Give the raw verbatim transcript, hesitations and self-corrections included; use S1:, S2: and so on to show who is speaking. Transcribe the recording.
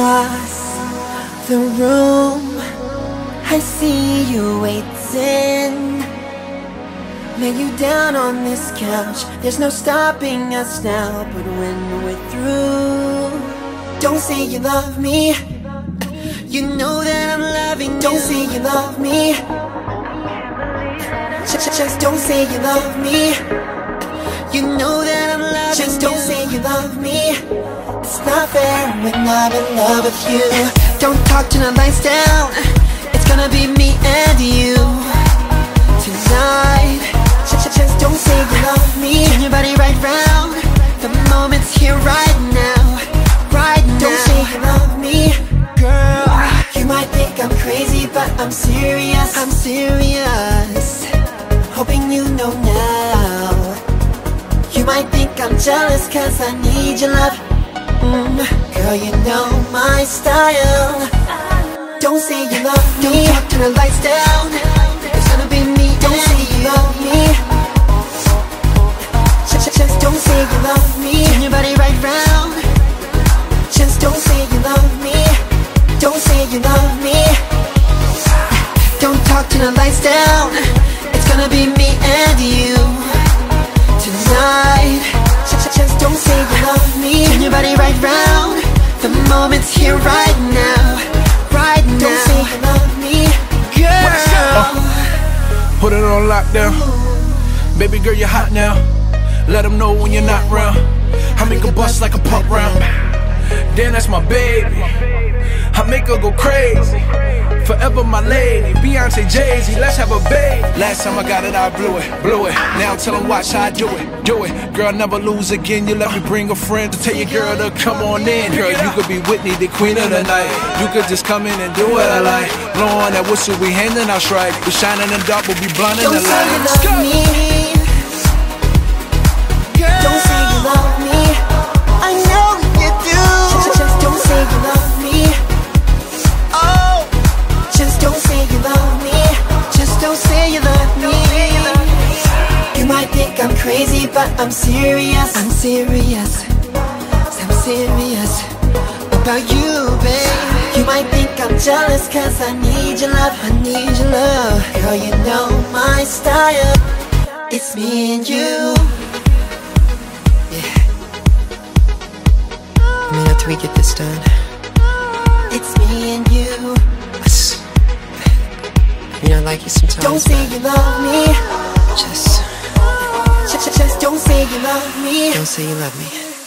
S1: across the room, I see you waiting. Lay you down on this couch, there's no stopping us now. But when we're through, don't say you love me, you know that I'm loving you. Don't say you love me, just, just don't say you love me. You know that I'm loving you. Just don't say you love me. It's not fair when I'm in love with you. Don't talk till the lights down, it's gonna be me and you tonight. Just, just don't say you love me. Turn your body right round, the moment's here right now. Right now. Don't say you love me, girl. You might think I'm crazy, but I'm serious. I'm serious, hoping you know now. You might think I'm jealous cause I need your love. mm, Girl, you know my style. Don't say you love me. Don't talk till the lights down, it's gonna be me. Don't say you love me. Just, just don't say you love me. Turn your body right round. Just don't say you love me. Don't say you love me. Don't talk till the lights down, it's gonna be me and you tonight. Just, just don't say you love me. Turn your body right round, the moment's here right now. Right now. Don't say you love me, girl.
S2: uh, Put it on lockdown. Baby girl, you're hot now. Let them know when you're not round. I make her bust like a pump round. Damn, that's my baby, I make her go crazy. Forever my lady, Beyonce, Jay-Z, let's have a baby. Last time I got it, I blew it, blew it. Now tell them watch how I do it, do it. Girl, never lose again, you let me bring a friend to tell your girl to come on in. Girl, you could be Whitney, the queen of the night. You could just come in and do what I like. Blow on that whistle, we handing out strike. We shining in the dark, we'll be blind in the light.
S1: Don't say you love me, girl. Don't say you love me, I know you do. Just, just don't say you love me. Oh, just don't say you love me. Just don't say you love me. You might think I'm crazy, but I'm serious. I'm serious, I'm serious about you, babe. You might think I'm jealous cause I need your love. I need your love. Girl, you know my style. It's me and you. Yeah. I mean, after we get this done, it's me and you. I mean, I like you sometimes. Don't say you love me. Just, just, just don't say you love me. Don't say you love me.